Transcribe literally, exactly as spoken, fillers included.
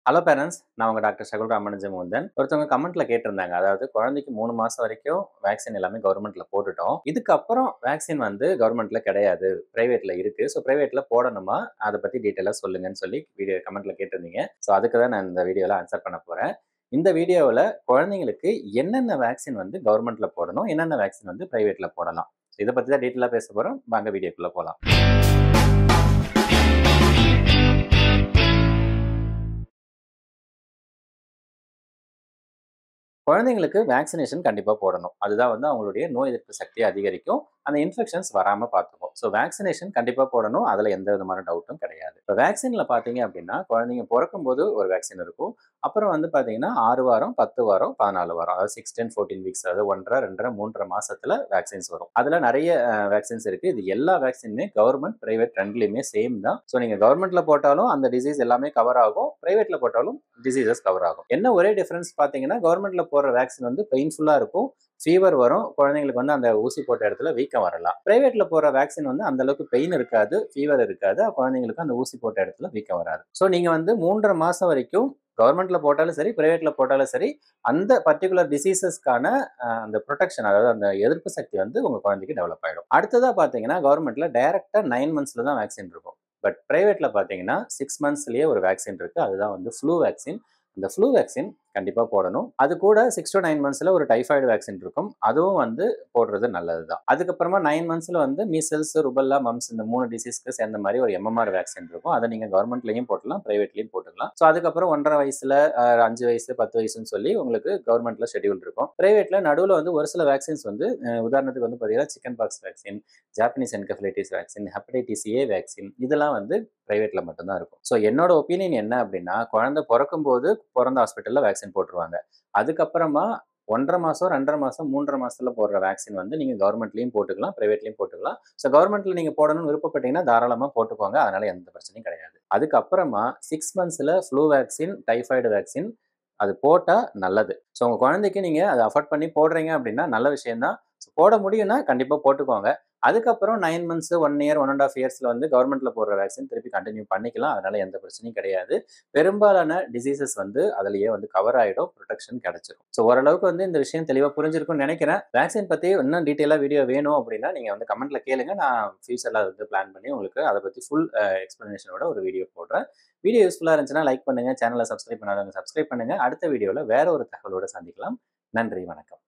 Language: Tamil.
ஹலோ பேரண்ட்ஸ், நான் உங்க டாக்டர் ஷகுல் ராமானுஜமுந்தன். ஒருத்தவங்க கமெண்ட்ல கேட்டிருந்தாங்க. அதாவது குழந்தைக்கு மூணு மாசம் வரைக்கும் வேக்சின் எல்லாமே கவர்மெண்ட்ல போட்டுட்டோம். இதுக்கப்புறம் வேக்சின் வந்து கவர்மெண்ட்ல கிடையாது. பிரைவேட்ல இருக்கு. ஸோ பிரைவேட்ல போடணுமா? அத பத்தி டீட்டெயிலா சொல்லுங்கன்னு சொல்லி வீடியோ கமெண்ட்ல கேட்டிருந்தீங்க. ஸோ அதுக்கு தான் நான் இந்த வீடியோல ஆன்சர் பண்ண போறேன். இந்த வீடியோவுல குழந்தைங்களுக்கு என்னென்ன வேக்சின் வந்து கவர்மெண்ட்ல போடணும், என்னென்ன வேக்சின் வந்து பிரைவேட்ல போடலாம். இத பத்தி தான் டீட்டெயிலா பேச போறோம். வாங்க வீடியோக்குள்ள போலாம். குழந்தைங்களுக்கு வேக்சினேஷன் கண்டிப்பா போடணும். அதுதான் வந்து அவங்களுடைய நோய் எதிர்ப்பு சக்திய அதிகரிக்கும். அந்த இன்ஃபெக்ஷன்ஸ் வராம பார்த்துக்கும். ஸோ வேக்சினேஷன் கண்டிப்பா போடணும். அதுல எந்த விதமான டவுட்டும் கிடையாது. இப்ப வேக்சின்ல பார்த்தீங்க அப்படின்னா, குழந்தைங்க பொறக்கும்போது ஒரு வேக்சின் இருக்கும். அப்புறம் வந்து பார்த்தீங்கன்னா, ஆறு வாரம், பத்து வாரம், பதினாலு வாரம். அதாவது ஆறு, பத்து, பதினான்கு வீக்ஸ் அதாவது ஒன்றரை, இரண்டரை, மூன்றரை மாசத்துல வேக்சின்ஸ் வரும். அதுல நெறைய அ வேக்சின்ஸ் இருக்கு. இது எல்லா வேக்சினுமே கவர்மெண்ட், பிரைவேட் ரெண்டுலயுமே சேம் தான். ஸோ நீங்க கவர்மெண்ட்ல போட்டாலும் அந்த டிசீஸ் எல்லாமே கவர் ஆகும். பிரைவேட்ல போட்டாலும் டிசீசஸ் கவர் ஆகும். என்ன ஒரே டிஃபரன்ஸ் பார்த்தீங்கன்னா, கவர்மெண்ட்ல போடுற வேக்சின் வந்து பெயின்ஃபுல்லா இருக்கும். ஃபீவர் வரும். குழந்தைங்களுக்கு வந்து அந்த ஊசி போட்ட இடத்துல வீக்கம் வரலாம். பிரைவேட்ல போடுற வேக்சின் வந்து அந்த அளவுக்கு பெயின் இருக்காது, ஃபீவர் இருக்காது. குழந்தைங்களுக்கு அந்த ஊசி போட்ட இடத்துல வீக்கம் வராது. ஸோ நீங்க வந்து மூன்றரை மாசம் வரைக்கும் கவர்மெண்ட்ல போட்டாலும் சரி, பிரைவேட்ல போட்டாலும் சரி, அந்த பர்ட்டிகுலர் டிசீசஸ்க்கான அ அந்த புரொடெக்ஷன் அதாவது அந்த எதிர்ப்பு சக்தி வந்து உங்க குழந்தைக்கு டெவலப் ஆயிடும். அடுத்ததா பார்த்தீங்கன்னா, கவர்மெண்ட்ல டைரக்ட்டா ஒன்பது மந்த்ஸ்ல தான் வேக்சின் இருக்கும். பட் பிரைவேட்ல பார்த்தீங்கன்னா, ஆறு மந்த்ஸ்லயே ஒரு வேக்சின் இருக்கு. அதுதான் வந்து ஃப்ளூ வேக்சின். அந்த ஃப்ளூ வேக்சின் கண்டிப்பா போடணும். அது கூட ஆறு டூ ஒன்பது மந்த்ஸ்ல ஒரு டைபாய்டு வேக்சின் இருக்கும். அதுவும் வந்து போடுறது நல்லது தான். அதுக்கப்புறமா ஒன்பது மந்த்ஸ்ல வந்து மீசல்ஸ், ருபெல்லா, மம்ப்ஸ் இந்த மூணு டிசீஸ்க்கு சேர்ந்த மாதிரி ஒரு எம்எம்ஆர் வேக்சின் இருக்கும். அதை நீங்க கவர்மெண்ட்லயும் போட்டுக்கலாம், பிரைவேட்லயும் போட்டுக்கலாம். ஸோ அதுக்கப்புறம் ஒன்றரை வயசுல அஹ், அஞ்சு வயசு, பத்து வயசுன்னு சொல்லி உங்களுக்கு கவர்மெண்ட்ல ஷெட்யூல் இருக்கும். பிரைவேட்ல நடுவில் வந்து ஒரு சில வேக்சின்ஸ் வந்து அஹ், உதாரணத்துக்கு வந்து பார்த்தீங்கன்னா chicken pox vaccine, Japanese encephalitis vaccine, hepatitis A vaccine இதெல்லாம் வந்து பிரைவேட்ல மட்டும்தான் இருக்கும். ஸோ என்னோட ஒப்பீனியன் என்ன அப்படின்னா, குழந்தை பிறக்கும் போது பிறந்த ஹாஸ்பிட்டல்ல வேக்சின் போட்டுருவாங்க. அதுக்கப்புறமா ஒன்றரை மாசம், இரண்டரை மாசம், மூன்றரை மாசத்துல போடுற வேக்சின் வந்து நீங்க கவர்மெண்ட்லயும் போட்டுக்கலாம், பிரைவேட்லயும் போட்டுக்கலாம். ஸோ கவர்மெண்ட்ல நீங்க போடணும்னு விருப்பப்பட்டீங்கன்னா தாராளமா போட்டுக்கோங்க. அதனால எந்த பிரச்சனையும் கிடையாது. அதுக்கப்புறமா சிக்ஸ் மந்த்ஸ்ல ஃப்ளூ வேக்சின், டைபாய்டு வேக்சின் அது போட்டா நல்லது. ஸோ உங்க குழந்தைக்கு நீங்க அதை அஃபோர்ட் பண்ணி போடுறீங்க அப்படின்னா நல்ல விஷயம் தான். போட முடியும்னா கண்டிப்பா போட்டுக்கோங்க. அதுக்கப்புறம் ஒன்பது மந்த்ஸ், ஒரு இயர், ஒன் அண்ட் ஹாஃப் இயர்ஸ்ல வந்து கவர்மெண்ட்ல போடுற வேக்சின் திருப்பி கண்டினியூ பண்ணிக்கலாம். அதனால எந்த பிரச்சனையும் கிடையாது. பெரும்பாலான டிசீசஸ் வந்து அதிலேயே வந்து கவர் ஆயிடும். புரொடெக்ஷன் கிடைச்சிரும். ஸோ ஓரளவுக்கு வந்து இந்த விஷயம் தெளிவா புரிஞ்சிருக்கும்னு நினைக்கிறேன். வேக்சின் பத்தி இன்னும் டீட்டெயிலா வீடியோ வேணும் அப்படின்னா நீங்க வந்து கமெண்ட்ல கேளுங்க. நான் ஃபியூச்சர்ல வந்து பிளான் பண்ணி உங்களுக்கு அதை பத்தி ஃபுல் எக்ஸ்பிளனேஷனோட ஒரு வீடியோ போடுறேன். வீடியோ யூஸ்ஃபுல்லா இருந்துச்சுன்னா லைக் பண்ணுங்க. சேனலை சப்ஸ்கிரைப் பண்ணாதவங்க சப்ஸ்கிரைப் பண்ணுங்க. அடுத்த வீடியோல வேற ஒரு தகவலோட சந்திக்கலாம். நன்றி, வணக்கம்.